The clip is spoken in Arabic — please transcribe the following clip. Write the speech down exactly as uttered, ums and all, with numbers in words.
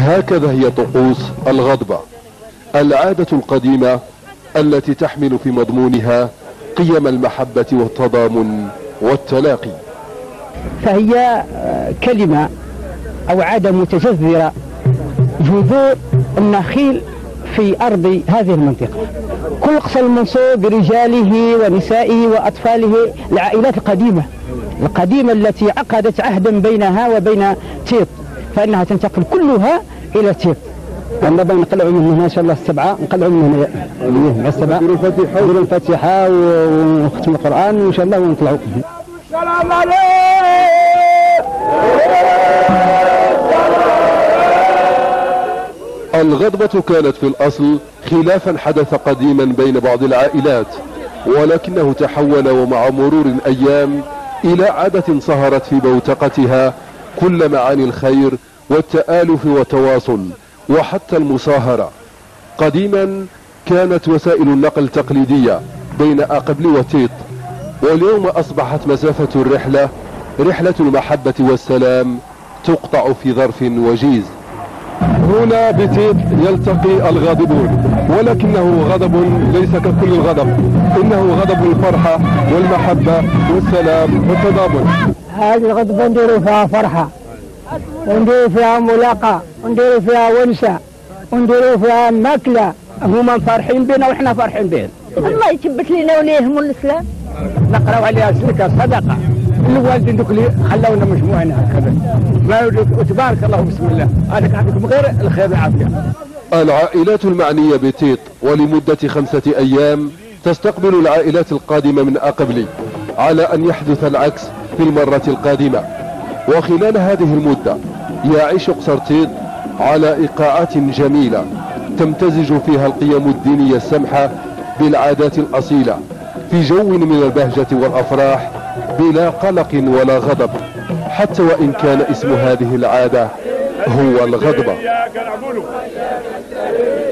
هكذا هي طقوس الغضبة، العادة القديمة التي تحمل في مضمونها قيم المحبة والتضامن والتلاقي. فهي كلمة أو عادة متجذرة، جذور النخيل في أرض هذه المنطقة. كل قصر المنصور برجاله ونسائه وأطفاله، العائلات القديمة القديمة التي عقدت عهدا بينها وبين تيط، فإنها تنتقل كلها إلى تيط. أما بين نقلعوا من هنا إن شاء الله السبعة، نقلعوا من هنا السبعة، نديروا الفاتحة نديروا الفاتحة ونختم القرآن وإن شاء الله ونطلعوا. السلام عليكم. الغضبة كانت في الأصل خلافا حدث قديما بين بعض العائلات، ولكنه تحول ومع مرور الأيام إلى عادة صهرت في بوتقتها كل معاني الخير والتآلف والتواصل وحتى المصاهرة. قديما كانت وسائل النقل تقليدية بين أقبل وتيط، واليوم أصبحت مسافة الرحلة رحلة المحبة والسلام تقطع في ظرف وجيز. هنا بتيط يلتقي الغاضبون، ولكنه غضب ليس ككل الغضب، إنه غضب الفرحة والمحبة والسلام والتضامن. هذه الغضبة نديروا فيها فرحة، ونديروا فيها ملاقة، ونديروا فيها ونسة، ونديروا فيها ماكلة. هما فرحين بنا وإحنا فرحين بهم. الله يثبت لنا وليهم الإسلام. نقراو عليها سلكة صدقة. الوالدين دوك اللي خلونا مجموعنا هكذا، ما وتبارك الله بسم الله، هذاك عندكم غير الخير والعافية. العائلات المعنية بتيط ولمدة خمسة أيام تستقبل العائلات القادمة من أقبلي، على أن يحدث العكس في المرة القادمة. وخلال هذه المدة يعيش قصر تيط على إيقاعات جميلة تمتزج فيها القيم الدينية السمحة بالعادات الأصيلة، في جو من البهجة والأفراح بلا قلق ولا غضب، حتى وإن كان اسم هذه العادة هو الغضبة.